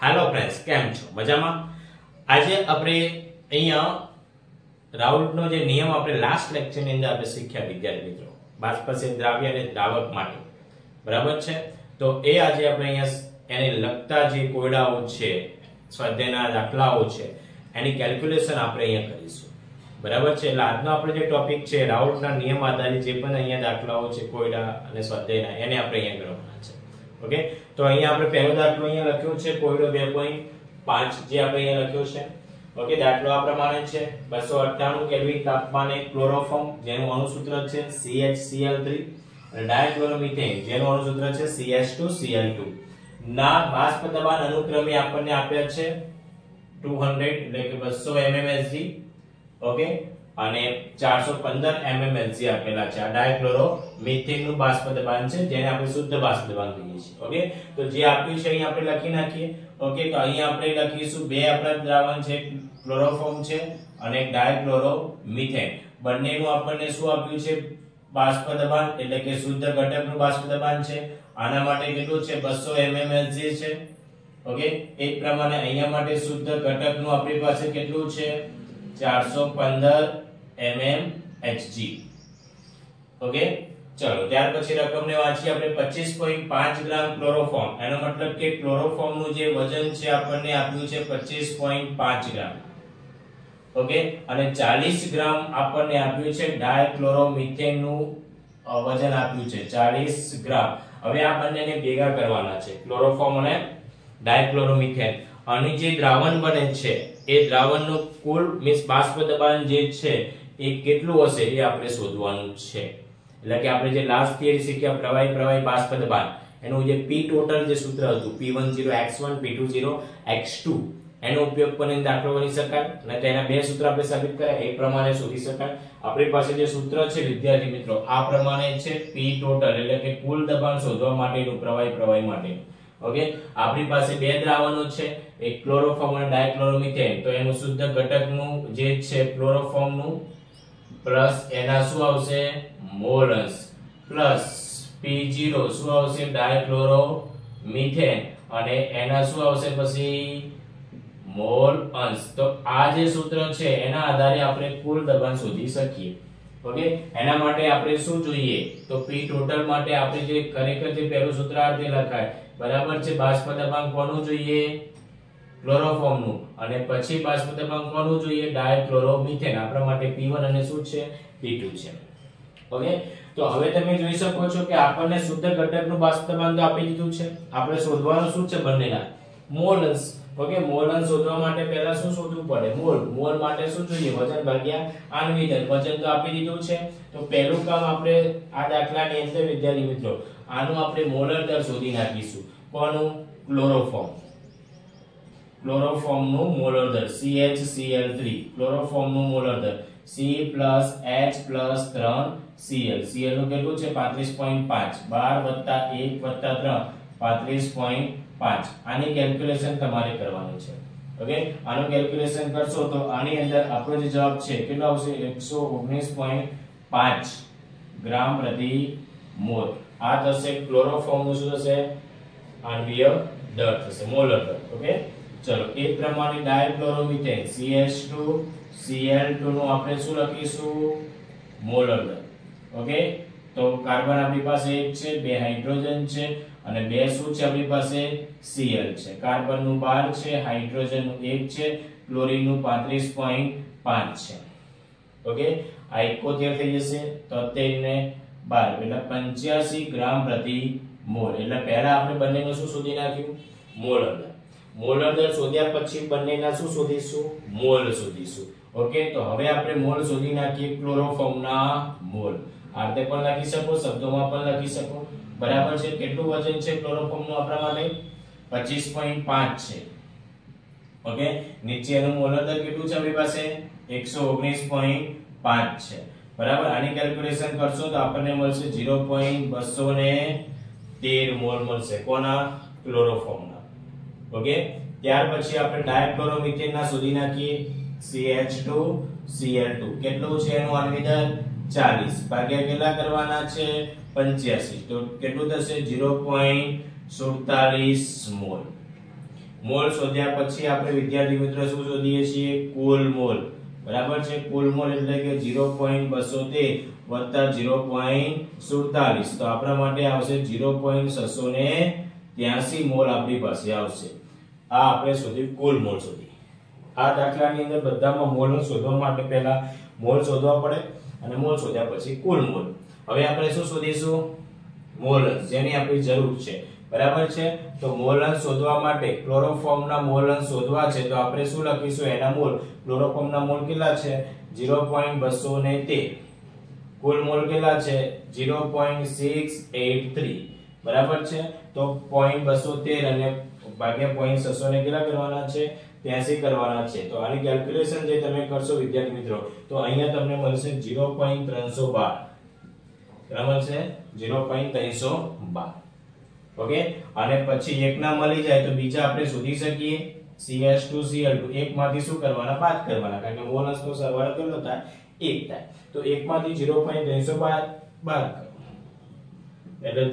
Hello friends કેમ છો મજામાં આજે આપણે અહીંયા રાઉલ્ટનો જે નિયમ આપણે લાસ્ટ લેક્ચર ની અંદર આપણે શીખ્યા વિદ્યાર્થી મિત્રો બાષ્પશીલ દ્રાવ્ય અને દ્રાવક માટે બરાબર છે તો એ આજે આપણે અહીંયા એને લગતા જે કોયડાઓ છે સ્વાધ્યાયના દાખલાઓ છે એની કેલ્ક્યુલેશન આપણે અહીંયા કરીશું બરાબર છે એટલે આજનો આપણે જે ટોપિક છે રાઉલ્ટના નિયમ આધારિત જે પણ અહીંયા દાખલાઓ છે કોયડા અને સ્વાધ્યાયના એને આપણે અહીંયા કરવાના છે ઓકે તો અહીંયા આપણે પહેલો દાખલો અહીંયા લખ્યો છે કોયડો 2.5 જે આપણે અહીંયા લખ્યો છે ઓકે દાખલો આ પ્રમાણે છે 298 કેલ્વિન તાપમાને ક્લોરોફોર્મ જેનું અણુસૂત્ર છે CHCl3 અને ડાયક્લોરોમિથેન જેનું અણુસૂત્ર છે CH2Cl2 ના બાષ્પ દબાણ અનુક્રમે આપણને આપ્યા છે 200 એટલે કે 200 mmHg ઓકે અને 415 mmHg આપેલા છે આ ડાયક્લોરોમિથેન નું બાષ્પ દબાણ છે જેને આપણે શુદ્ધ બાષ્પ દબાણ કહીએ છીએ ઓકે તો જે આપ્યું છે અહીં આપણે લખી નાખીએ ઓકે તો અહીં આપણે લખીશું બે આપણા દ્રાવણ છે ક્લોરોફોર્મ છે અને ડાયક્લોરોમિથેન બંનેનું આપણને શું આપ્યું છે બાષ્પ દબાણ એટલે કે શુદ્ધ ઘટકનું બાષ્પ દબાણ છે આના માટે કેટલું છે 200 mmHg છે ઓકે એક પ્રમાણે અહીંયા માટે શુદ્ધ ઘટકનું આપણી પાસે કેટલું છે 415 mmHg ઓકે ચલો ત્યાર પછી રકમને વાંચીએ આપણે 25.5 ગ્રામ ક્લોરોફોર્મ એનો મતલબ કે ક્લોરોફોર્મ નું જે વજન છે આપણને આપ્યું છે 25.5 ગ્રામ ઓકે અને 40 ગ્રામ આપણને આપ્યું છે ડાયક્લોરોમિથેન નું વજન આપ્યું છે 40 ગ્રામ હવે આ બંનેને ભેગા કરવાના છે ક્લોરોફોર્મ અને ડાયક્લોરોમિથેન અને જે દ્રાવણ બને છે એ દ્રાવણનું કુલ મીન્સ બાષ્પ દબાણ જે છે એ કેટલું હશે એ આપણે શોધવાનું છે એટલે કે આપણે જે લાસ્ટ થિયરી શીખ્યા પ્રવાહી બાષ્પ દબાણ એનું જે P ટોટલ જે સૂત્ર હતું P10x1 P20x2 એનો ઉપયોગ કરીને દાખલો ગણી શકાય અને તેના બે સૂત્ર આપણે સાબિત કર્યા એ પ્રમાણે શોધી શકાય આપણી પાસે જે સૂત્ર છે વિદ્યાર્થી મિત્રો આ પ્રમાણે છે P ટોટલ એટલે કે કુલ દબાણ શોધવા માટેનું પ્રવાહી માટેનું ઓકે આપણી પાસે બે દ્રાવણો છે એક ક્લોરોફોર્મ અને ડાયક્લોરોમિથેન તો એનું શુદ્ધ ઘટકનું જે છે ક્લોરોફોર્મ નું પ્લસ એના શું આવશે મોલ અંશ પ્લસ P0 શું આવશે ડાયક્લોરોમિથેન અને એના શું આવશે પછી મોલ અંશ તો આ જે સૂત્ર છે એના આધારે આપણે કુલ દબાણ શોધી શકીએ ઓકે એના માટે આપણે શું જોઈએ તો P ટોટલ માટે આપણે જે ખરેખર જે પહેલું સૂત્રાર્થ લખાય બરાબર છે બાષ્પ દબાણ કોનું જોઈએ ક્લોરોફોર્મ નું અને પછી બાષ્પ દબાણ કોનું જોઈએ ડાયક્લોરોમિથેન આપણા માટે P1 અને શું છે P2 છે ઓકે તો હવે તમે જોઈ શકો છો કે આપણને શુદ્ધ ઘટકનું બાષ્પ દબાણ તો આપી દીધું છે આપણે શોધવાનું શું છે બંનેના મોલ અંશ ઓકે મોલ અંશ શોધવા માટે પહેલા શું શોધવું પડે મોલ માટે શું જોઈએ વજન ભાગ્યા આણ્વિક દળ વજન તો આપી દીધું છે તો પહેલું કામ આપણે આ દાખલાની અંદર વિદ્યાર્થી મિત્રો આનું આપણે મોલર દર શોધી નાખીશું કોનું ક્લોરોફોર્મ નું મોલર દર CHCl3 ક્લોરોફોર્મ નું મોલર દર C+H+3Cl Cl નું કેટલું છે 35.5 12 + 1 + 3 35.5 આની કેલ્ક્યુલેશન તમારે કરવાની છે ઓકે આનું કેલ્ક્યુલેશન કરશો તો આની અંદર આપણો જે જવાબ છે કેટલો આવશે 119.5 ગ્રામ પ્રતિ મોલ આ થશે ક્લોરોફોર્મ નું શું થશે આણ્વિય દળ થશે મોલર દળ ઓકે ચલો એ પ્રમાણે ડાયક્લોરોમિથેન CH2Cl2 નું આપણે શું લખીશું મોલર દળ ઓકે તો કાર્બન આપણી પાસે એક છે બે હાઇડ્રોજન છે અને બે શું છે આપણી પાસે Cl છે કાર્બન નું 12 છે હાઇડ્રોજન નું 1 છે ક્લોરીન નું 35.5 છે ઓકે આ 71 થઈ જશે તો 13 ને 12 એટલે 85 ગ્રામ પ્રતિ મોલ એટલે પહેલા આપણે બંનેનું શું શોધી નાખ્યું મોલર દર શોધ્યા પછી બંનેના શું શોધીશું મોલ શોધીશું ઓકે તો હવે આપણે મોલ શોધી નાખીએ ક્લોરોફોર્મ ના મોલ આ રીતે પણ લખી શકો શબ્દોમાં પણ લખી શકો બરાબર છે કેટલું વજન છે ક્લોરોફોર્મ નું આપણા માટે 25.5 છે ઓકે નીચેનું મોલર દર કેટલું છે આપણી પાસે 119.5 છે બરાબર આની કેલ્ક્યુલેશન કરશો તો આપણને મળશે 0.213 મોલ મળશે કોના ક્લોરોફોર્મ ના ઓકે ત્યાર પછી આપણે ડાયક્લોરોમિથેન ના શોધી નાખીએ CH2Cl2 કેટલું છે એનું આણ્વિક દળ 40 ભાગ્યા કેટલા કરવાના છે 85 તો કેટલું થશે 0.47 મોલ મોલ શોધ્યા પછી આપણે વિદ્યાર્થી મિત્રો શું શોધીએ છીએ? કુલ મોલ. બરાબર છે? કુલ મોલ એટલે કે 0.213 વત્તા 0.47 તો આપણા માટે આવશે 0.683 મોલ આપણી પાસે આવશે. આ આપણે શોધ્યું કુલ મોલ શોધી. આ દાખલાની અંદર બધામાં મોલ શોધવા માટે પહેલા મોલ શોધવા પડે અને મોલ શોધ્યા પછી કુલ મોલ. હવે આપણે શું શોધીશું? મોલન્સ, જેની આપણી જરૂર છે. બરાબર છે? તો મોલન્સ શોધવા માટે ક્લોરોફોર્મના મોલન્સ શોધવા છે તો આપણે શું લખીશું? એના મોલ. ક્લોરોફોર્મના મોલ કેટલા છે? 0.213. કુલ મોલ કેટલા છે? 0.683. બરાબર છે? તો 0.213 અને ભાગ્યા 0.600 ને કેટલા કરવાના છે? 83 કરવાના છે. તો આની કેલ્ક્યુલેશન જે તમે કરશો વિદ્યાર્થી મિત્રો તો અહીંયા તમને મળશે 0.312. બરાબર છે? 0.312. ઓકે. અને પછી એકના મળી જાય તો બીજા આપણે શોધી શકીએ CH2Cl2. એકમાંથી શું કરવાના? બાદ કરવાના, કારણ કે મોલન્સનો સરવાળો કેટલો થાય? 1 થાય. તો એકમાંથી 0.312 બાદ કરો એટલે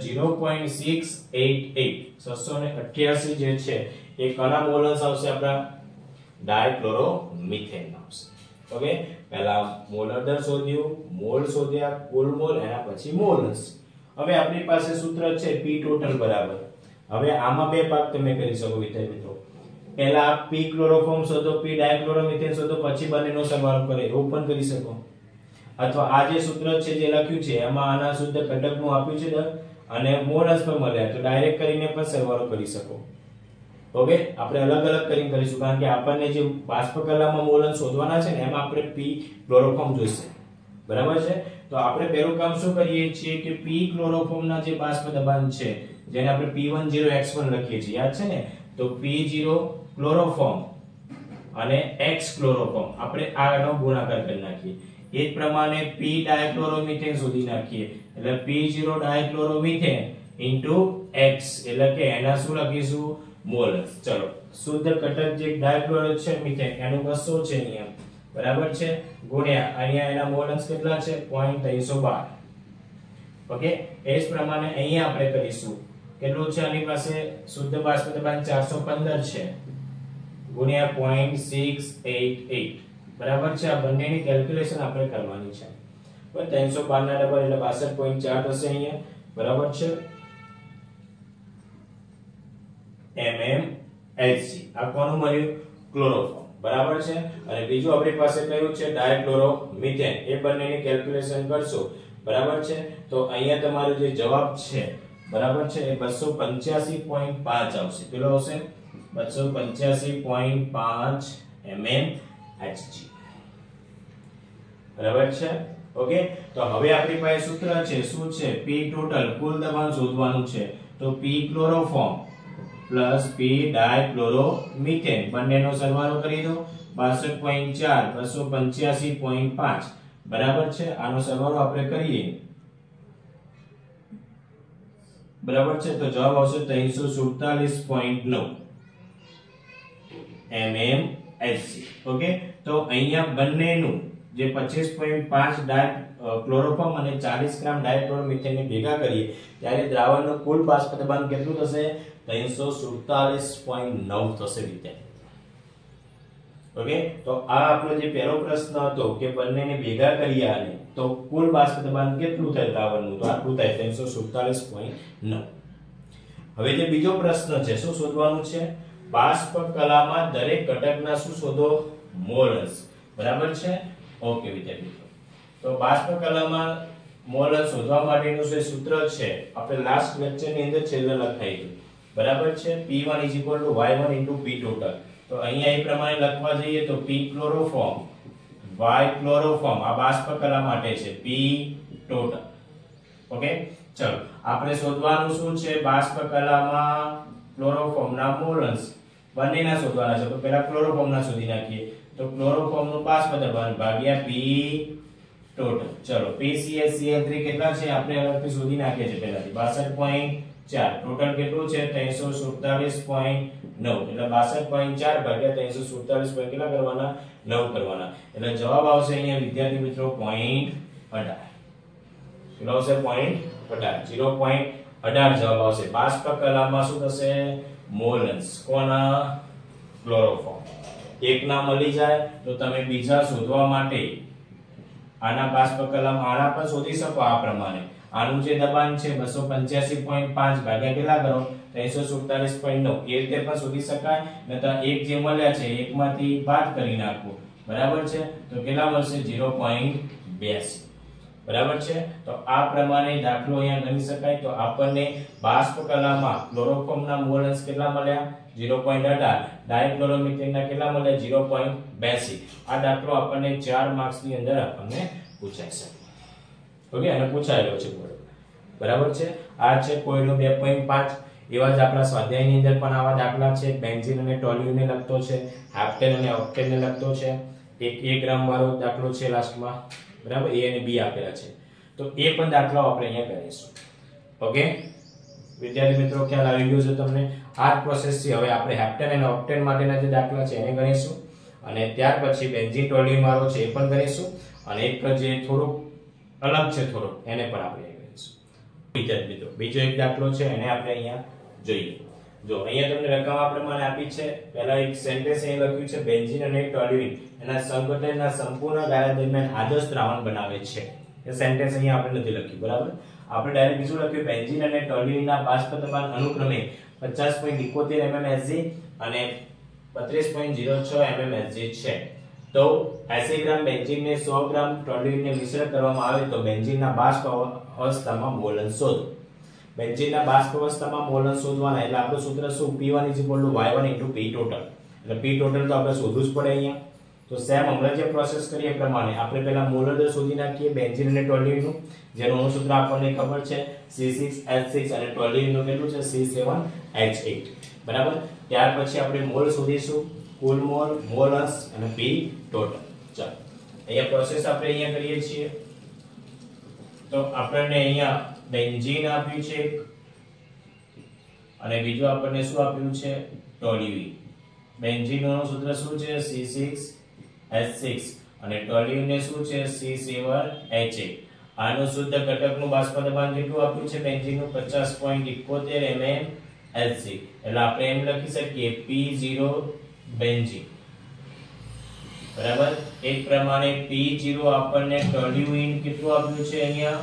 0.688. 688 જે છે એ કના મોલન્સ આવશે? આપણા ડાયક્લોરોમિથેન આવશે. ઓકે. પહેલા મોલર દર શોધ્યું, મોલ શોધ્યા, કુલ મોલ, એના પછી મોલન્સ. હવે આપણી પાસે સૂત્ર છે P ટોટલ બરાબર. હવે આમાં બે ભાગ તમે કરી શકો વિદ્યાર્થી મિત્રો. પહેલા P ક્લોરોફોર્મ શોધો, P ડાયક્લોરોમિથેન શોધો, પછી બંનેનો સરવાળો કરો, એવું પણ કરી શકો. અથવા આ જે સૂત્ર છે જે લખ્યું છે એમાં આના શુદ્ધ ઘટકનું આપ્યું છે અને મોલન્સ પણ મળ્યા તો ડાયરેક્ટ કરીને પણ સરવાળો કરી શકો. ઓકે. આપણે અલગ અલગ કરીને કરીશું કારણ કે આપણને જે બાષ્પકલામાં મોલન્સ શોધવાના છે ને એમાં આપણે P ક્લોરોફોર્મ જોઈશે. બરાબર છે? તો આપણે પહેલું કામ શું કરીએ છીએ કે P ક્લોરોફોર્મના જે બાષ્પ દબાણ છે જેને આપણે P10X1 લખીએ છીએ, યાદ છે ને? તો P0 ક્લોરોફોર્મ અને X ક્લોરોફોર્મ આપણે આનો ગુણાકાર કરી નાખીએ. એ જ પ્રમાણે P ડાયક્લોરોમિથેન શોધી નાખીએ એટલે P0 ડાયક્લોરોમિથેન X એટલે કે એના શું લખીશું? મોલન્સ. ચલો, શુદ્ધ ઘટક જે ડાયક્લોરો છે મિથેન એનું 200 છે અહીંયા. બરાબર છે? ગુણ્યા અહીંયા એના મોલન્સ કેટલા છે? 0.312. ઓકે. એ જ પ્રમાણે અહીંયા આપણે કરીશું. કેટલું છે આની પાસે? શુદ્ધ બાષ્પ દબાણ 415 છે ગુણ્યા 0.688. બરાબર છે? આ બંનેની કેલ્ક્યુલેશન આપણે કરવાની છે. પણ 312 ના ડબલ એટલે 62.4 થશે અહીંયા. બરાબર છે? mmHg. આ કોનું મળ્યું? ક્લોરોફોર્મ. બરાબર છે? અને બીજું આપણી પાસે કયું છે? ડાયક્લોરોમિથેન. એ બંનેની કેલ્ક્યુલેશન કરશો. બરાબર છે? તો અહીંયા તમારો જે જવાબ છે બરાબર છે એ 285.5 આવશે. કેટલો આવશે? 285.5 mmHg. બરાબર છે? ઓકે. તો હવે આપણી પાસે સૂત્ર છે શું છે? P ટોટલ કુલ દબાણ શોધવાનું છે તો P chloroform plus P dichloromethane બંનેનો સરવાળો કરી દો 62.4 285.5. બરાબર છે? આનો સરવાળો આપણે કરીએ. બરાબર છે? તો જવાબ આવશે 347.9 mmHg. ઓકે. તો અહીંયા બંનેનું જે 25.5 ક્લોરોફોર્મ અને 40 ગ્રામ ડાયક્લોરોમિથેન ને ભેગા કરીએ ત્યારે દ્રાવણનું કુલ બાષ્પ દબાણ કેટલું થશે? 347.9 થશે વિદ્યાર્થી. ઓકે. તો આ આપણો જે પહેલો પ્રશ્ન હતો કે બંનેને ભેગા કરીએ આને તો કુલ બાષ્પ દબાણ કેટલું થાય દ્રાવણનું? તો આટલું થાય 347.9. હવે જે બીજો પ્રશ્ન છે શું શોધવાનું છે? બાષ્પ કલામાં દરેક ઘટકના શું શોધો? મોલન્સ. બરાબર છે? ઓકે વિદ્યાર્થી. તો બાષ્પ કલામાં મોલન્સ શોધવા માટેનું જે સૂત્ર છે આપણે લાસ્ટ લેક્ચરની અંદર છેલ્લે લખાયું. બરાબર છે? P1 = Y1 * P total. તો અહીંયા એ પ્રમાણે લખવા જઈએ તો P ક્લોરોફોર્મ Y ક્લોરોફોર્મ આ બાષ્પ કલા માટે છે P total. ઓકે. ચલો, આપણે શોધવાનું શું છે? બાષ્પ કલામાં ક્લોરોફોર્મના મોલન્સ બંનેના શોધવાના છે. તો પહેલા ક્લોરોફોર્મના શોધી નાખીએ. તો ક્લોરોફોર્મનું બાષ્પ દબાણ ભાગ્યા P ટોટલ. ચલો, PCH3 કેટલા છે આપણે અલગથી શોધી નાખીએ છે પહેલાથી 62.4. ટોટલ કેટલું છે? 347.9 એટલે 62.4 ભાગ્યા 347 કેટલા કરવાના? 9 કરવાના. એટલે જવાબ આવશે અહીંયા વિદ્યાર્થી મિત્રો 0.18. કેટલો આવશે? 0.18. 0.18 જવાબ આવશે. બાષ્પ કલામાં શું થશે? મોલન્સ કોના ક્લોરોફોર્મ એક ના મળી જાય તો તમે બીજા શોધવા માટે આના બાષ્પ કલમ આના પર શોધી શકો આ પ્રમાણે આનું જે દબાણ છે 285.5 ભાગ્યા કેટલા કરો 347.9 એ રીતે પણ શોધી શકાય નતર એક જે મળ્યા છે એકમાંથી બાદ કરી નાખો બરાબર છે તો કેટલા મળશે 0.82 બરાબર છે તો આ પ્રમાણે દાખલો અહીંયા ગણી શકાય તો આપણને બાષ્પ કલામાં ક્લોરોફોર્મના મોલન્સ કેટલા મળ્યા 0.18 ડાયક્લોરોમિથેનના કેટલા મળ્યા 0.82 આ દાખલો આપણને 4 માર્ક્સ ની અંદર આપણને પૂછાઈ શકે ઓકે અને પૂછાયેલો છે બરાબર છે આ છે કોયલો 2.5 એવા જ આપણા સ્વાધ્યાયની અંદર પણ આવા દાખલા છે બેન્ઝીન અને ટોલ્યુઇનને લગતો છે હેપ્ટેન અને ઓક્ટેનને લગતો છે એક 1 ગ્રામ વાળો દાખલો છે લાસ્ટમાં બરાબર એ અને બી આપેલા છે તો એ પણ દાખલાઓ આપણે અહીંયા કરીશું ઓકે વિદ્યાર્થી મિત્રો ખ્યાલ આવી ગયો છે તમને આ પ્રોસેસ થી હવે આપણે હેપ્ટેન અને ઓક્ટેન માટેના જે દાખલા છે એને ગણીશું અને ત્યાર પછી બેન્ઝીન ટોલ્યુઇન વાળો છે એ પણ ગણીશું અને એક જે થોડું અલગ છે થોડું એને પણ આપણે ગણીશું વિદ્યાર્થી મિત્રો બીજો એક દાખલો છે એને આપણે અહીંયા જોઈએ જો અહીંયા તમને રકમ આ પ્રમાણે આપી છે પહેલા એક સેન્ટેન્સ અહીં લખ્યું છે બેન્ઝીન અને ટોલ્યુઇન એના સંગઠનના સંપૂર્ણ ગાળા દરમિયાન આદર્શ દ્રાવણ બનાવે છે એ સેન્ટેન્સ અહીંયા આપણે નથી લખ્યું બરાબર આપણે ડાયરેક્ટ બીજું લખ્યું બેન્ઝીન અને ટોલ્યુઇનના બાષ્પ દબાણ અનુક્રમે 50.71 mmHg અને 32.06 mmHg છે તો 80 ગ્રામ બેન્ઝીનને 100 ગ્રામ ટોલ્યુઇનને મિશ્ર કરવામાં આવે તો બેન્ઝીનના બાષ્પ અવસ્થામાં મોલન શોધો બેન્ઝીનના બાષ્પ અવસ્થામાં મોલન શોધવાના એટલે આપણું સૂત્ર શું P1 = Y1 * P total એટલે P total તો આપણે શોધવું જ પડે અહીંયા તો સેમ હમણાં જે પ્રોસેસ કરીએ પ્રમાણે આપણે પહેલા મોલર દર શોધી નાખીએ બેન્ઝીન અને ટોલ્યુઇનનું જેનું સૂત્ર આપણને ખબર છે C6H6 અને ટોલ્યુઇનનું કેટલું છે C7H8 બરાબર ત્યાર પછી આપણે મોલ શોધીશું કુલ મોલ મોલસ અને P total ચાલો અહીંયા પ્રોસેસ આપણે અહીંયા કરીએ છીએ તો આપણને અહીંયા બેન્ઝીન આપ્યું છે અને બીજું આપણને શું આપ્યું છે ટોલ્યુઇન બેન્ઝીનનું સૂત્ર શું છે C6H6 અને ટોલ્યુઇનને શું છે C7H8 આનું શુદ્ધ ઘટકનું બાષ્પ દબાણ કેટલું આપ્યું છે બેન્ઝીનનું 50.71 mmHg એટલે આપણે એમ લખી શકીએ P0 બેન્ઝીન બરાબર એક પ્રમાણે P0 આપણને ટોલ્યુઇન કેટલું આપ્યું છે અહીંયા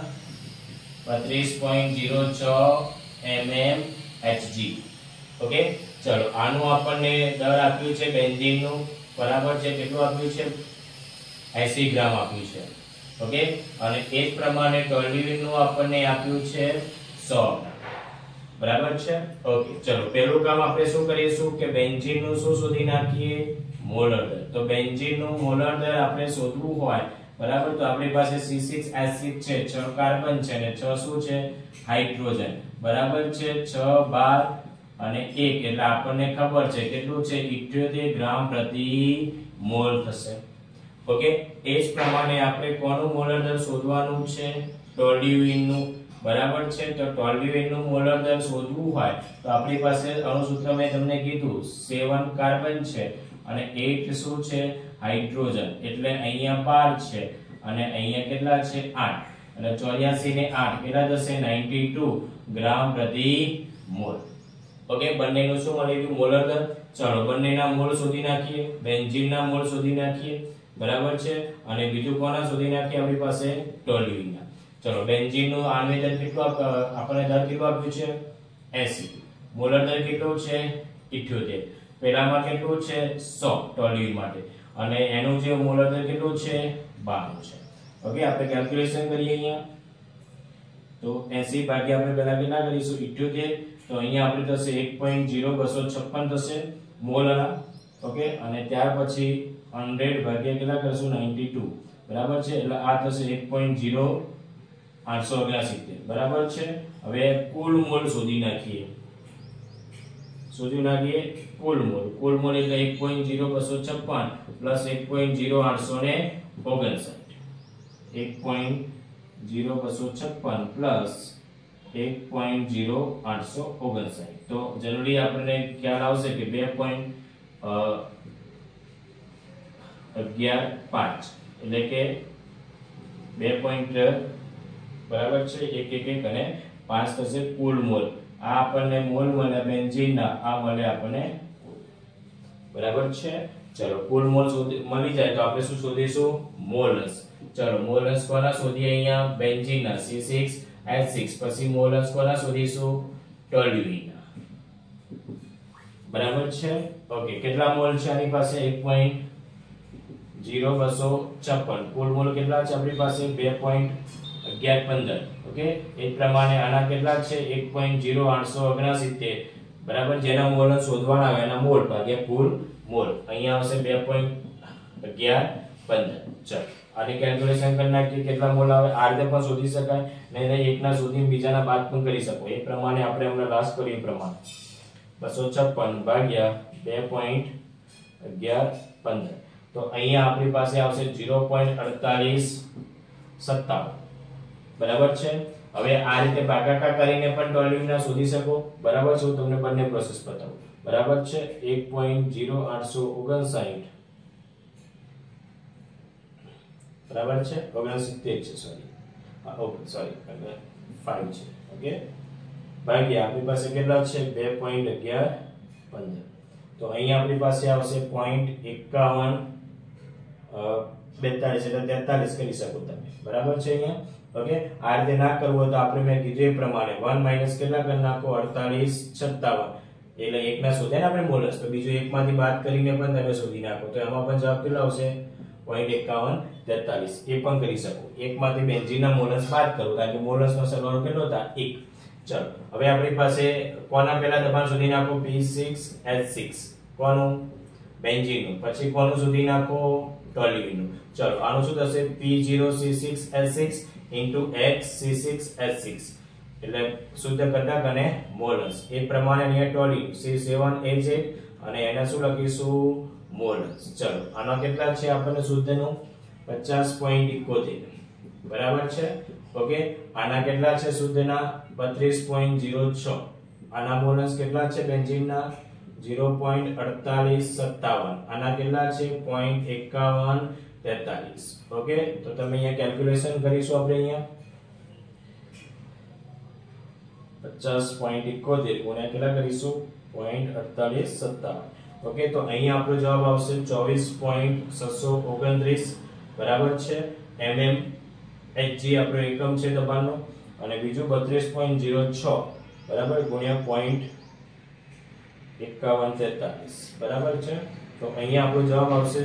32.06 mmHg ઓકે ચલો આનું આપણને દર આપ્યું છે બેન્ઝીનનું બરાબર છે કેટલું આપ્યું છે 80 ગ્રામ આપ્યું છે ઓકે અને એ જ પ્રમાણે ટોલ્યુઇનનું આપણને આપ્યું છે 100 બરાબર છે ઓકે ચલો પહેલું કામ આપણે શું કરીશું કે બેન્ઝીનનું શું શોધી નાખીએ મોલર દર તો બેન્ઝીનનું મોલર દર આપણે શોધવું હોય બરાબર તો આપણી પાસે C6H6 છે 6 કાર્બન છે અને 6 શું છે હાઇડ્રોજન બરાબર છે 6 12 અને 1 એટલે આપણને ખબર છે કેટલું છે 78 ગ્રામ પ્રતિ મોલ થશે ઓકે એ જ પ્રમાણે આપણે કોનું મોલર દર શોધવાનું છે ટોલ્યુઇનનું બરાબર છે તો ટોલ્યુઇનનું મોલર દર શોધવું હોય તો આપણી પાસે અણુસૂત્ર મેં તમને કીધું 7 કાર્બન છે અને 8 શું છે હાઇડ્રોજન એટલે અહીંયા 12 છે અને અહીંયા કેટલા છે 8 અને 84 ને 8 કેટલા થશે 92 ગ્રામ પ્રતિ મોલ ઓકે બંનેનું શું મળી ગયું મોલર દર ચલો બંનેના મોલ શોધી નાખીએ બેન્ઝીનના મોલ શોધી નાખીએ બરાબર છે અને બીજું કોના શોધી નાખીએ આપણી પાસે ટોલ્યુઇનના ચલો બેન્ઝીનનું આણ્વિક દર કેટલો આપણને દર કેટલો આપ્યું છે 80 મોલર દર કેટલો છે 78 પહેલામાં કેટલું છે 100 ટોલ્યુઇન માટે અને એનું જે મોલર દર કેટલું છે 92 છે ઓકે આપણે કેલ્ક્યુલેશન કરીએ અહીંયા તો 80 ભાગ્યા આપણે પહેલા કેટલા કરીશું 78 તો અહીંયા આપણે થશે 1.0256 થશે મોલના ઓકે અને ત્યાર પછી 100 ભાગ્યા કેટલા કરશું 92 બરાબર છે એટલે આ થશે 1.0879 બરાબર છે હવે કુલ મોલ શોધી નાખીએ કુલ મોલ એટલે 1.0256 પ્લસ 1.0859 1.0256 પ્લસ 1.0859 તો જરૂરી આપણને ખ્યાલ આવશે કે 2.115 એટલે કે 2. બરાબર છે 1 1 1 અને 5 થશે કુલ મોલ આ આપણને મોલ મળે બેન્ઝીનના, આ મળે આપણને બરાબર છે। ચલો કુલ મોલ મળી જાય તો આપણે શું શોધીશું મોલસ। ચલો મોલસ કોના શોધીએ અહીંયા બેન્ઝીનના C6H6 પછી મોલસ કોના શોધીશું ટોલ્યુઈનના બરાબર છે। ઓકે કેટલા મોલ છે આની પાસે 1.0256 કુલ મોલ કેટલા છે આપણી પાસે 2.1115 ઓકે એ પ્રમાણે આના કેટલા છે 1.0869 બરાબર જેના મોલ શોધવાના આવે એના મોલ ભાગ્યા કુલ મોલ અહીંયા આવશે 2.1115 ચલો આની કેલ્ક્યુલેશન કરી નાખીએ કેટલા મોલ આવે આ રીતે પણ શોધી શકાય નહીં એકના સુધી બીજાના બાદ પણ કરી શકો એ પ્રમાણે આપણે હમણાં લાસ્ટ કરીએ પ્રમાણે 256 ભાગ્યા 2.1115 તો અહીંયા આપણી પાસે આવશે 0.4857 બરાબર છે। હવે આ રીતે ભાગાકાર કરીને પણ ટોલ્યુઈનના શોધી શકો બરાબર છે। હું તમને બંને પ્રોસેસ બતાવું બરાબર છે 1.0859 બરાબર છે 69 છે સોરી સોરી 5 છે ઓકે ભાગ્યા આપણી પાસે કેટલા છે 2.1115 તો અહીંયા આપણી પાસે આવશે 0.51 42 એટલે 43 કરી શકો તમે બરાબર છે અહીંયા ઓકે આ રીતે ના કરવું હોય તો આપણે મેં કીધું એ પ્રમાણે 1 માઈનસ કેટલા કરી નાખો 48 57 એટલે એકના શોધે ને આપણે મોલસ તો બીજું એકમાંથી બાદ કરીને પણ તમે શોધી નાખો તો એમાં પણ જવાબ કેટલો આવશે 0.5143 એ પણ કરી શકો એકમાંથી બેન્ઝીનના મોલસ બાદ કરો કારણ કે મોલસનો સરવાળો કેટલો હતા 1 ચલો હવે આપણી પાસે કોના પહેલા દબાણ શોધી નાખો P6H6 કોનું બેન્ઝીનનું પછી કોનું શોધી નાખો ટોલ્યુઈનનું ચલો આનું શું થશે P0C6H6 X C6H6 એટલે શુદ્ધ ઘટક અને મોલસ એ પ્રમાણે અહીંયા ટોલ્યુઈન C7H8 અને એને શું લખીશું મોલસ ચલો આનો કેટલા છે આપણને શુદ્ધનું 50.71 બરાબર છે ઓકે આના કેટલા છે શુદ્ધના 32.06 આના મોલસ કેટલા છે બેન્ઝીનના 0.4857 આના કેટલા છે 0.5143 ઓકે તો તમે અહીંયા કેલ્ક્યુલેશન કરીશું આપણે અહીંયા 50.71 ગુણ્યા કેટલા કરીશું 0.4857 ઓકે તો અહીંયા આપણો જવાબ આવશે 24.629 બરાબર છે mm Hg આપણો એકમ છે દબાણનો અને બીજું 32.06 બરાબર ગુણ્યા 0.5143 બરાબર છે તો અહીંયા આપણો જવાબ આવશે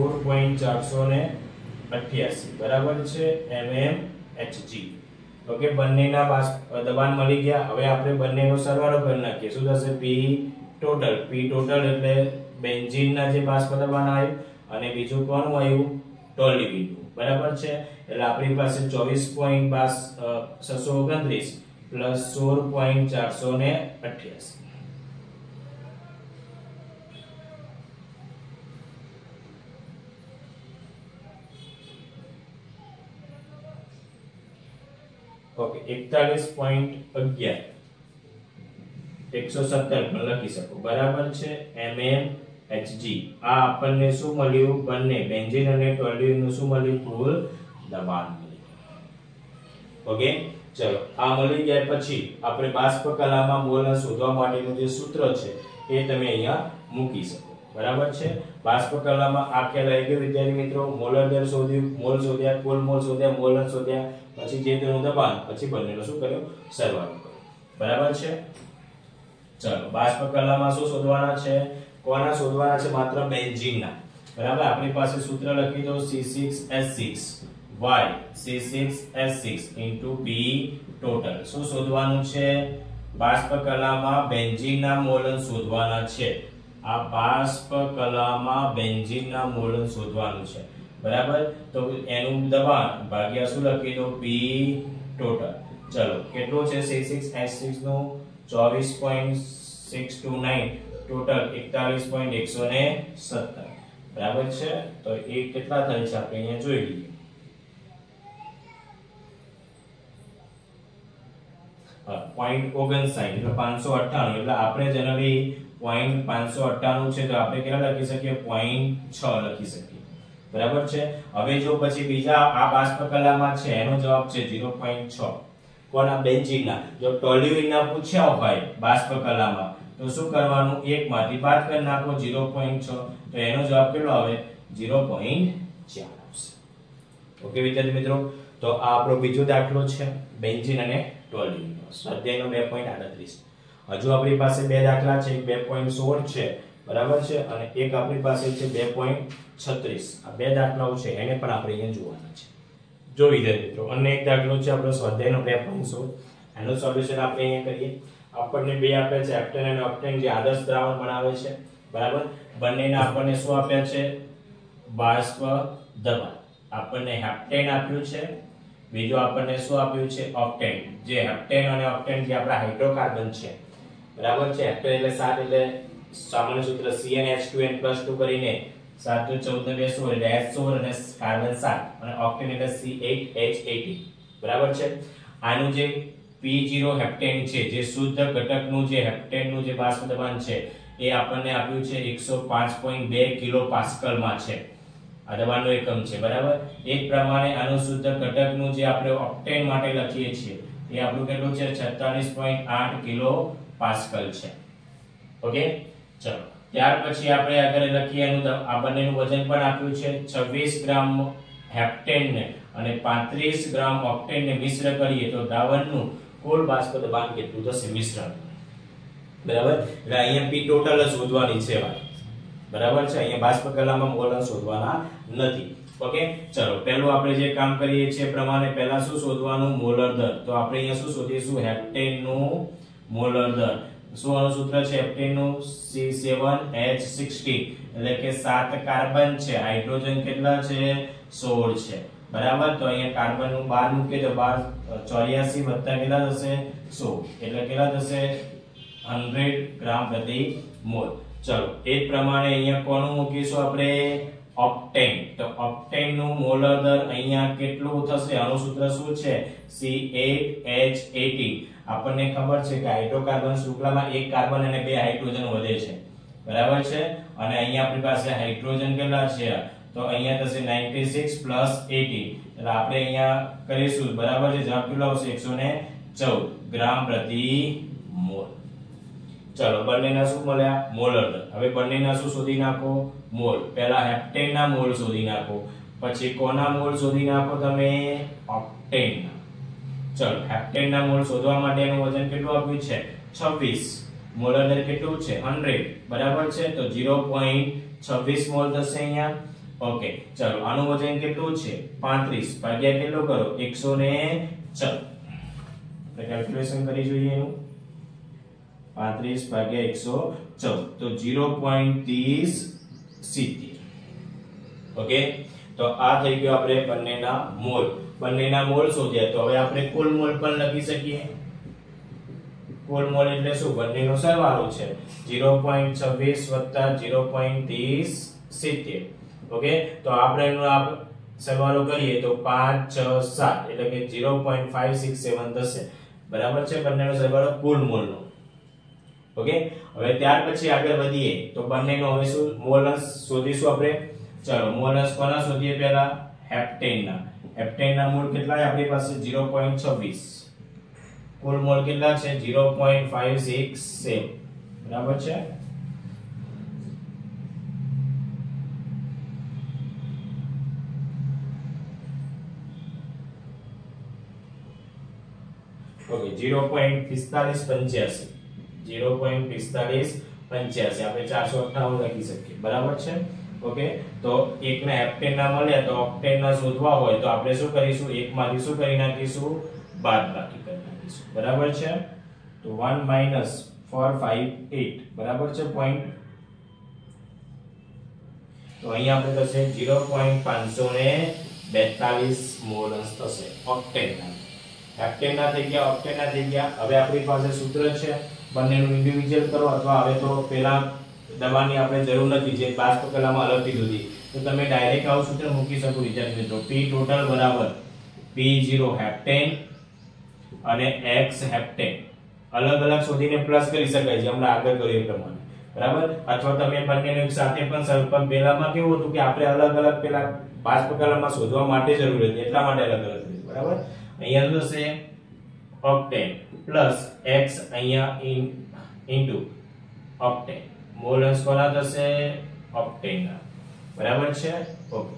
16.488 બરાબર છે mm Hg ઓકે બંનેના દબાણ મળી ગયા હવે આપણે બંનેનો સરવાળો કરી નાખીએ શું થશે P ટોટલ એટલે બેન્ઝીનના જે બાષ્પ દબાણ આવ્યું અને બીજું કોનું આવ્યું ટોલ્યુઈનનું બરાબર છે એટલે આપણી પાસે 24.629 પ્લસ 16.488 ઓકે 41.11 170 પણ લખી શકો બરાબર છે mm Hg આ આપણને શું મળ્યું બંને બેન્ઝીન અને ટોલ્યુઈનનું શું મળ્યું કુલ દબાણ મળ્યું ઓકે ચલો આ મળી ગયા પછી આપણે બાષ્પ કલામાં મોલ શોધવા માટેનું જે સૂત્ર છે એ તમે અહીંયા મૂકી શકો બરાબર છે બાષ્પ કલામાં આ ખ્યાલ આવી ગયો વિદ્યાર્થી મિત્રો મોલર દર શોધ્યું મોલ શોધ્યા કુલ મોલ શોધ્યા મોલર શોધ્યા પછી જે તેનું દબાણ પછી બંનેનો શું કર્યો સરવાળો કર્યો બરાબર છે ચલો બાષ્પ કલામાં શું શોધવાના છે કોના શોધવાના છે માત્ર બેન્ઝીનના બરાબર આપણી પાસે સૂત્ર લખી દો C6H6 Y C6H6 B total શું શોધવાનું છે બાષ્પ કલામાં બેન્ઝીનના મોલન શોધવાના છે આ બાષ્પ કલામાં બેન્ઝીનના મોલન શોધવાનું છે બરાબર તો એનું દબાણ ભાગ્યા શું લખી દો P ટોટલ ચલો કેટલું છે C6H6 નું 24.629 ટોટલ 41.170 બરાબર છે તો એ કેટલા થાય છે આપણે અહીંયા જોઈ લઈએ .59 એટલે 598 એટલે આપણે જનરલી .598 છે તો આપણે કેટલા લખી શકીએ 0.6 લખી શકીએ બરાબર છે હવે જો પછી બીજા આ બાષ્પ કલામાં છે એનો જવાબ છે 0.6 કોના બેન્ઝીનના. જો ટોલ્યુઇનના પૂછ્યા હોય બાષ્પ કલામાં તો શું કરવાનું, 1 માંથી બાદ કરી નાખો 0.6 તો એનો જવાબ કેટલો આવે 0.4 આવશે. ઓકે વિદ્યાર્થી મિત્રો, તો આ આપણો બીજો દાખલો છે બેન્ઝીન અને ટોલ્યુઇનનો, સ્વાધ્યાયનો 2.38. હજુ આપણી પાસે બે દાખલા છે, એક 2.16 છે બરાબર છે અને એક આપણી પાસે છે 2.36. આ બે દાખલાઓ છે એને પણ આપણે અહીંયા જોવાના છે. જો વિદ્યાર્થી મિત્રો, અને એક દાખલો છે આપણો સ્વાધ્યાયનો 2.16, એનું સોલ્યુશન આપણે અહીંયા કરીએ. આપણને બે આપ્યા છે હેપ્ટેન અને ઓક્ટેન, જે આદર્શ દ્રાવણ બનાવે છે બરાબર. બંનેના આપણને શું આપ્યા છે, બાષ્પ દ્રવાંશ. આપણને હેપ્ટેન આપ્યું છે, બીજું આપણને શું આપ્યું છે, ઓક્ટેન. જે હેપ્ટેન અને ઓક્ટેન જે આપણા હાઇડ્રોકાર્બન છે બરાબર છે. હેપ્ટેન એટલે 7 એટલે સામાન્ય સૂત્ર CnH2n+2 કરીને 7 × 14 = 16 એટલે H16 અને કાર્બન 7 અને ઓક્ટેન એટલે C8H18 બરાબર છે. આનું જે P0 હેપ્ટેન છે, જે શુદ્ધ ઘટકનું જે હેપ્ટેનનું જે બાષ્પ દ્રવાંશ છે એ આપણને આપ્યું છે 105.2 કિલોપાસ્કલ માં છે. આ દબાણનો એકમ છે બરાબર. એ જ પ્રમાણે આનું શુદ્ધ ઘટકનું જે આપણે ઓક્ટેન માટે લખીએ છીએ એ આપણું કેટલું છે, 46.8 કિલોપાસ્કલ છે. ઓકે ચલો, ત્યાર પછી આપણે આગળ લખીએ એનું આ બંનેનું વજન પણ આપ્યું છે. 26 ગ્રામ હેપ્ટેન ને અને 35 ગ્રામ ઓક્ટેન ને મિશ્ર કરીએ તો દ્રાવણનું કુલ બાષ્પ દબાણ કેટલું થશે, મિશ્રણ બરાબર. એટલે અહીંયા P ટોટલ જ શોધવાની છે વાત બરાબર છે. અહીંયા બાષ્પ કલામાં મોલ શોધવાના નથી. ઓકે ચલો, પહેલું આપણે જે કામ કરીએ છીએ પ્રમાણે પહેલા શું શોધવાનું, મોલર દર. તો આપણે અહીંયા શું શોધીશું, હેપ્ટેન નું મોલર દર. શું આનું સૂત્ર છે, હેપ્ટેન નું C7H16 એટલે કે 7 કાર્બન છે, હાઇડ્રોજન કેટલા છે, 16 છે બરાબર. તો અહીંયા કાર્બન નું 12 મૂકીએ તો 84 વત્તા કેટલા થશે, 16 એટલે કેટલા થશે, 100 ગ્રામ પ્રતિ મોલ. ચલો, એ જ પ્રમાણે અહીંયા કોનું મૂકીશું આપણે, ઓક્ટેન. તો ઓક્ટેન નું મોલર દર અહીંયા કેટલું થશે, આનું સૂત્ર શું છે, C8H18. આપણને ખબર છે કે હાઇડ્રોકાર્બન શૃંખલામાં એક કાર્બન અને બે હાઇડ્રોજન વધે છે બરાબર છે. અને અહીંયા આપણી પાસે હાઇડ્રોજન કેટલા છે, તો અહીંયા થશે 96 + 18 એટલે આપણે અહીંયા કરીશું બરાબર છે. જવાબ કેટલો આવશે, 114 ગ્રામ પ્રતિ મોલ. ચલો, બંનેના શું મળ્યા, મોલર દર. હવે બંનેના શું શોધી નાખો, મોલ. પહેલા હેપ્ટેન ના મોલ શોધી નાખો, પછી કોના મોલ શોધી નાખો તમે, ઓક્ટેન ના. ચલો, હેપ્ટેન ના મોલ શોધવા માટે એનું વજન કેટલું આપ્યું છે, 26. મોલર દર કેટલું છે, 100 બરાબર છે. તો 0.26 મોલ થશે અહીંયા. ઓકે ચલો, આનું વજન કેટલું છે, 35 ભાગ્યા કેટલું કરો, 114. આપણે કેલ્ક્યુલેશન કરી જોઈએ એનું, 35 ભાગ્યા 114 તો 0.30. ઓકે, તો આ થઈ ગયો આપણે બંનેના મોલ. બંનેના મોલ શોધ્યા. તો હવે આપણે કુલ મોલ પણ લખી શકીએ. કુલ મોલ એટલે શું, બંનેનો સરવાળો છે, 0.26 + 0.30. ઓકે, તો આપણે એનો સરવાળો કરીએ તો 5 6 7 એટલે કે 0.567 થશે બરાબર છે, બંનેનો સરવાળો કુલ મોલનો. ઓકે, હવે ત્યાર પછી આગળ વધીએ તો બંનેનો હવે શું મોલસ શોધીશું આપણે. ચલો, મોલસ કોના શોધીએ, પહેલા હેપ્ટેનના. હેપ્ટેનના મોલ કેટલા છે આપણી પાસે, 0.26. કુલ મોલ કેટલા છે, 0.567 બરાબર છે. ઓકે, 0.4585 આપણે 458 લખી શકીએ બરાબર છે. ઓકે, તો એકના હેપ્ટેન ના મળ્યા તો ઓક્ટેન ના શોધવા હોય તો આપણે શું કરીશું, એક માંથી શું કરી નાખીશું, બાદબાકી કરી નાખીશું બરાબર છે. તો 1 - 458 બરાબર છે પોઈન્ટ. તો અહીંયા આપણે થશે 0.542 મોલસ થશે ઓક્ટેન ના. હેપ્ટેન ના થઈ ગયા, ઓક્ટેન ના થઈ ગયા. હવે આપણી પાસે સૂત્ર છે, બંનેનું ઇન્ડિવિડ્યુઅલ કરો અથવા હવે તો પેલા દબાણની આપણે જરૂર નથી, જે બાષ્પ કલામાં અલગથી દોધી તો તમે ડાયરેક્ટ આવું સૂત્ર મૂકી શકો વિદ્યાર્થી મિત્રો. P ટોટલ બરાબર P0 હેપ્ટેન અને X હેપ્ટેન. અલગ અલગ શોધીને પ્લસ કરી શકાય છે, હમણાં આગળ કર્યું એ પ્રમાણે બરાબર. અથવા તમે બંનેને એક સાથે પણ પણ પેલામાં કેવું હતું કે આપણે અલગ અલગ પેલા બાષ્પ કલામાં શોધવા માટે જરૂર હતી, એટલા માટે અલગ અલગ કર્યું બરાબર. અહીંયા થશે ઓક્ટેન પ્લસ x અહીંયા ઇન્ટુ ઓક્ટેન મોલન્સ કોના થશે ઓક્ટેનના બરાબર છે ઓકે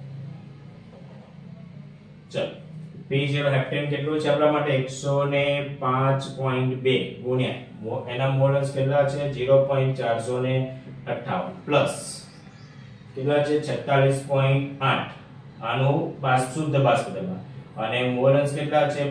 ચલો P0 હેપ્ટેન કેટલું છે આપણા માટે 105.2 ગુણ્યા એના મોલન્સ કેટલા છે 0.458 પ્લસ કેટલા છે 46.8 આનું શુદ્ધ બાષ્પ દબાણ અને મોલન્સ કેટલા છે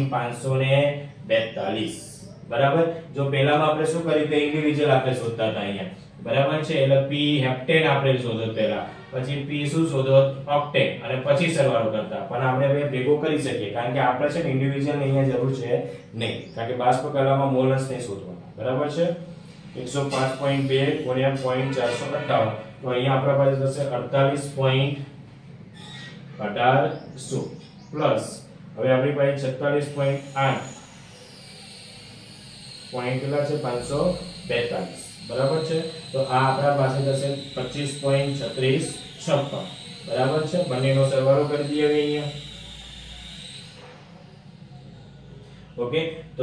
0.542 બરાબર જો પહેલામાં આપણે શું કર્યું કે ઇન્ડિવિડ્યુઅલ આપણે શોધતા હતા અહીંયા બરાબર છે એટલે P હેપ્ટેન આપણે શોધો પહેલા પછી P શું શોધો ઓક્ટેન અને પછી સરવાળો કરતા પણ આપણે હવે ભેગો કરી શકીએ કારણ કે આપણે છે ને ઇન્ડિવિડ્યુઅલ અહીંયા જરૂર છે નહીં કારણ કે બાષ્પ કલામાં મોલન્સ નહીં શોધવાના બરાબર છે 105.2 ગુણ્યા 0.458 તો અહીંયા આપણા પાસે થશે 48.18 પ્લસ હવે આપણી પાસે 46.8 પોઈન્ટ કેટલા છે 542 બરાબર છે તો આ આપણા પાસે થશે 25.3656 બરાબર છે બંનેનો સરવાળો કરી દઈએ અહીંયા ઓકે તો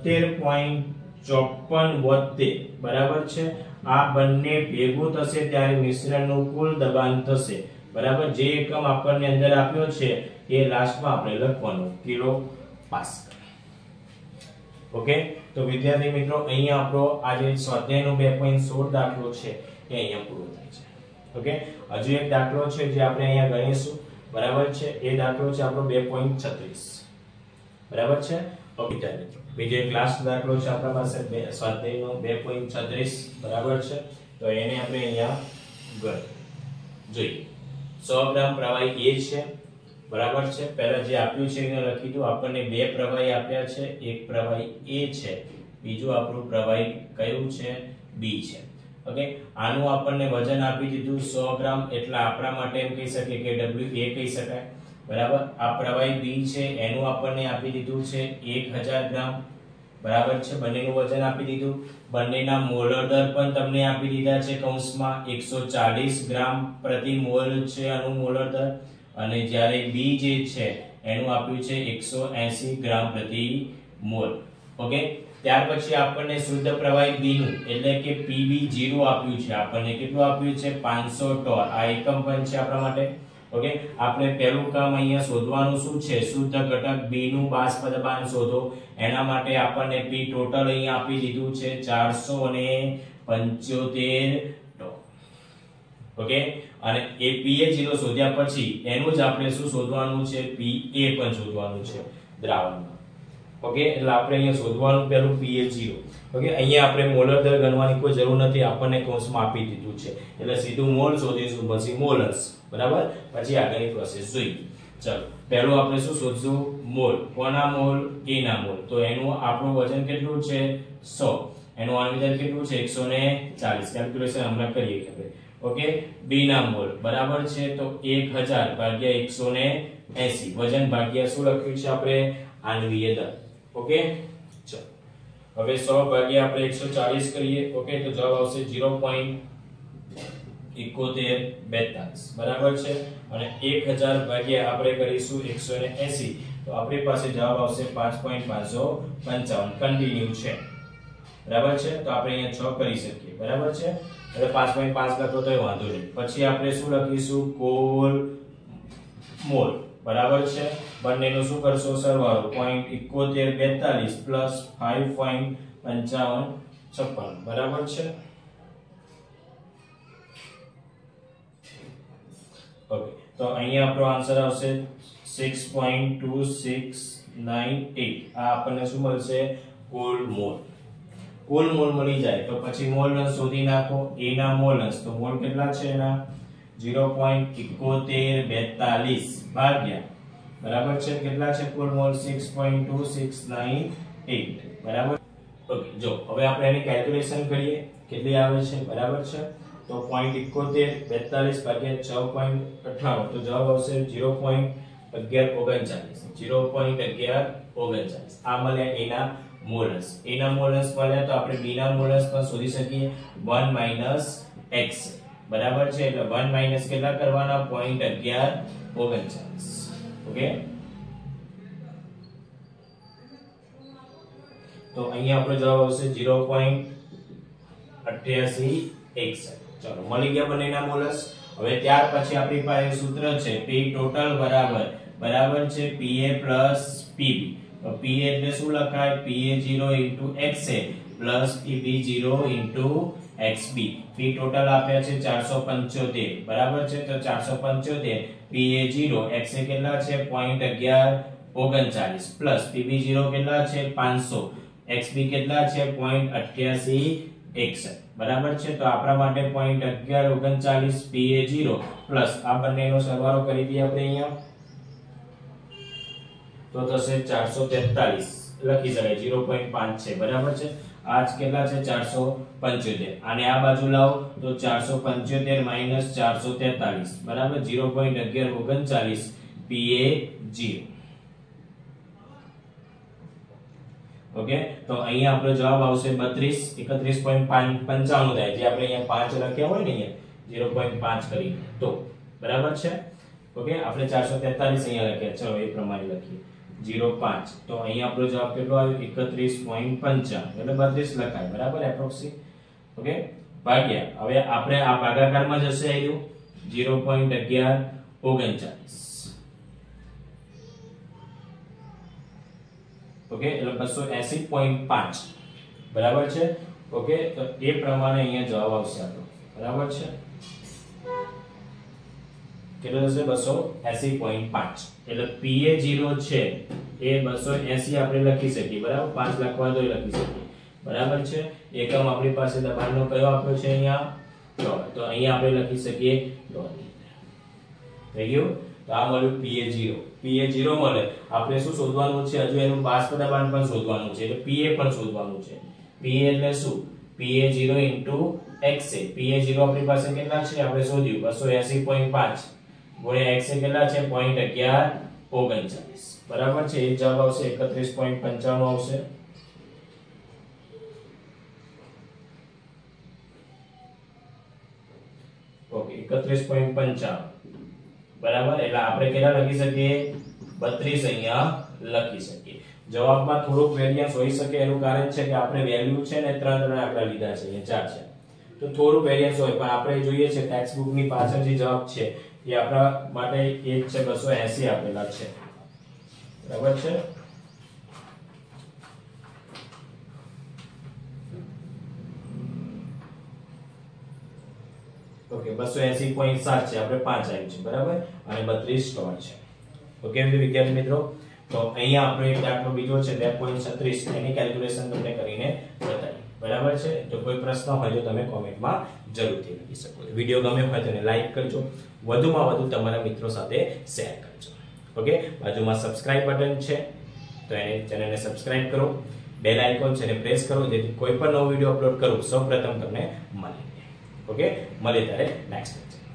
73.54 બરાબર છે આ બંને ભેગું થશે ત્યારે મિશ્રણનું કુલ દબાણ થશે બરાબર જે એકમ આપણને અંદર આપ્યો છે એ લાસ્ટમાં આપણે લખવાનું કિલો પાસ્કલ ઓકે તો વિદ્યાર્થી મિત્રો અહીંયા આપણો આજે સ્વાધ્યાયનો 2.16 દાખલો છે એ અહીંયા પૂરો થાય છે ઓકે હજુ એક દાખલો છે જે આપણે અહીંયા ગણીશું બરાબર છે એ દાખલો છે આપણો 2.36 બરાબર છે ઓકે વિદ્યાર્થી મિત્રો બીજો એક લાસ્ટ દાખલો છે આપણા પાસે સ્વાધ્યાયનો 2.36 બરાબર છે તો એને આપણે અહીંયા જોઈએ 100 ગ્રામ પ્રવાહી A છે બરાબર છે પહેલા જે આપ્યું છે એને લખી દો આપણને બે પ્રવાહી આપ્યા છે એક પ્રવાહી A છે બીજું આપણું પ્રવાહી કયું છે B છે ઓકે આનું આપણને વજન આપી દીધું 100 ગ્રામ એટલે આપણા માટે એમ કહી શકીએ કે WA કહી શકાય બરાબર આ પ્રવાહી B છે એનું આપણને આપી દીધું છે 1000 ગ્રામ બરાબર છે બંનેનું વજન આપી દીધું બંનેના મોલર દર પણ તમને આપી દીધા છે કૌંસમાં 140 ગ્રામ પ્રતિ મોલ છે આનું મોલર દર અને જ્યારે B જે છે એનું આપ્યું છે 180 ગ્રામ પ્રતિ મોલ ઓકે ત્યાર પછી આપણને શુદ્ધ પ્રવાહી B નું એટલે કે PB0 આપ્યું છે આપણને કેટલું આપ્યું છે 500 ટોર આ એકમ પણ છે આપણા માટે ઓકે આપણે પહેલું કામ અહીંયા શોધવાનું શું છે શુદ્ધ ઘટક B નું બાષ્પ દબાણ શોધો એના માટે આપણને P ટોટલ અહીંયા આપી દીધું છે 475 ટોર ઓકે અને એ PA0 શોધ્યા પછી એનું જ આપણે શું શોધવાનું છે PA પણ શોધવાનું છે દ્રાવણમાં ઓકે એટલે આપણે અહીંયા શોધવાનું પહેલું PA0 ઓકે અહીંયા આપણે મોલર દર ગણવાની કોઈ જરૂર નથી આપણને કૌંસમાં આપી દીધું છે એટલે સીધું મોલ શોધીશું પછી મોલર્સ બરાબર પછી આગળની પ્રોસેસ જોઈએ ચલો પહેલું આપણે શું શોધશું મોલ કોના મોલ A ના મોલ તો એનું આપણું વજન કેટલું છે 100 એનું આણવિક કેટલું છે 140 કેલ્ક્યુલેશન હમણાં કરીએ કે ઓકે B ના મોલ બરાબર છે તો 1000 ભાગ્યા 180 વજન ભાગ્યા શું લખ્યું છે આપણે આણવીય દર ઓકે ચલો હવે 100 ભાગ્યા આપણે 140 કરીએ ઓકે તો જવાબ આવશે 0.7142 બરાબર છે અને 1000 ભાગ્યા આપણે કરીશું 180 તો આપણી પાસે જવાબ આવશે 5.555 કન્ટિન્યુ છે બરાબર છે તો આપણે અહીંયા 6 કરી શકીએ બરાબર છે એટલે 5.5 લખો તો વાંધો નહીં પછી આપણે શું લખીશું કુલ મોલ બરાબર છે બંનેનો શું કરશો સરવાળો 0.7142 પ્લસ 5.5556 બરાબર છે ઓકે તો અહીંયા આપણો આન્સર આવશે 6.2698 આ આપણને શું મળશે કુલ મોલ મળી જાય તો પછી મોલન્સ શોધી નાખો A ના મોલન્સ તો મોલ કેટલા છે એના 0.7142 ભાગ્યા બરાબર છે કેટલા છે કુલ મોલ 6.2698 બરાબર ઓકે જો હવે આપણે એની કેલ્ક્યુલેશન કરીએ કેટલી આવે છે બરાબર છે તો 0.7142 ભાગ્યા 6.98 તો જવાબ આવશે 0.1139 આ મળ્યા એના મોલન્સ મળ્યા તો આપણે B ના મોલન્સ પણ શોધી શકીએ 1 - x બરાબર છે એટલે 1 - કેટલા કરવાના 0.1139 ઓકે તો અહીંયા આપણો જવાબ આવશે 0.8861. ચલો મળી ગયા બંનેના મોલસ. હવે ત્યાર પછી આપણી પાસે સૂત્ર છે P ટોટલ બરાબર છે PA PB. તો PA એટલે શું લખાય? PA0 XA PB0 XB. P total આપ્યા છે 475 બરાબર છે. તો 475 PA0 XA કેટલા છે 0.1139 પ્લસ PB0 કેટલા છે 500 XB કેટલા છે 0.8861 બરાબર છે. તો આપણા માટે 0.1139 PA0 પ્લસ આ બંનેનો સરવાળો કરી દઈએ આપણે અહીંયા. તો થશે 443 લખી શકાય 0.5 છે બરાબર છે. આજ કેટલા છે 475. અને આ બાજુ લાવો તો 475 માઈનસ 443 બરાબર 0.1139 PA0. ઓકે, તો અહીંયા આપણો જવાબ આવશે 31.95 થાય. જે આપણે અહીંયા 5 લખ્યા હોય ને અહીંયા 0.5 કરી તો બરાબર છે. ઓકે, આપણે 443 અહીંયા લખ્યા. ચલો એ પ્રમાણે લખીએ 0.5. તો અહીંયા આપણો જવાબ કેટલો આવ્યો 31.55 એટલે 32 લખાય બરાબર એપ્રોક્સી. ઓકે, ભાગ્યા હવે આપણે આ ભાગાકારમાં જશે આવ્યું 0.1139. ઓકે, એટલે 280.5 બરાબર છે. ઓકે, તો એ પ્રમાણે અહીંયા જવાબ આવશે આપણો બરાબર છે. કેટલો થશે 280.5. એટલે PA0 છે એ 280 આપણે લખી શકીએ બરાબર. 5 લખવા તો લખી શકીએ બરાબર છે. એકમ આપણી પાસે દબાણનો કયો આપ્યો છે અહીંયા ડોલર. તો અહીંયા આપણે લખી શકીએ ડોલર. થઈ ગયું. તો આ મળ્યું PA0 મળે. આપણે શું શોધવાનું છે? હજુ એનું બાષ્પ દબાણ પણ શોધવાનું છે. એટલે PA પણ શોધવાનું છે. PA એટલે શું? PA0 XA. PA0 આપણી પાસે કેટલા છે આપણે શોધ્યું 280.5 ગુણ્યા XA કેટલા છે 0.1139 બરાબર છે. એ જવાબ આવશે 31.95 આવશે. ઓકે, 31.95 બરાબર. એટલે આપણે કેટલા લખી શકીએ 32 અહીંયા લખી શકીએ. જવાબમાં થોડુંક વેરિયન્સ હોઈ શકે. એનું કારણ છે કે આપણે વેલ્યુ છે ને 3 આંકડા લીધા છે, અહીંયા 4 છે. તો થોડું વેરિયન્સ હોય પણ આપણે જોઈએ છે ટેક્સ્ટ બુક ની પાછળ જે જવાબ છે એ આપણા માટે એ જ છે 280 આપેલા છે બરાબર છે. ઓકે, 280.7 છે આપણે 5 આવ્યું છે બરાબર. અને 32 સ્ટોર છે. ઓકે વિદ્યાર્થી મિત્રો, તો અહીંયા આપણો એક દાખલો બીજો છે 2.36 એની કેલ્ક્યુલેશન તમને કરીને બતાવી બરાબર છે. જો કોઈ પ્રશ્ન હોય તો તમે કોમેન્ટમાં જરૂરથી લખી શકો છો. વિડિયો ગમે હોય તો લાઈક કરજો, વધુમાં વધુ તમારા મિત્રો સાથે શેર કરજો. ઓકે, બાજુમાં સબસ્ક્રાઇબ બટન છે તો એને ચેનલને સબસ્ક્રાઇબ કરો. બેલ આઇકોન છે એને પ્રેસ કરો જેથી કોઈ પણ નવો વિડિયો અપલોડ કરું સૌપ્રથમ તમને મળે. ઓકે, મળીએ ત્યારે નેક્સ્ટ લેક્ચર.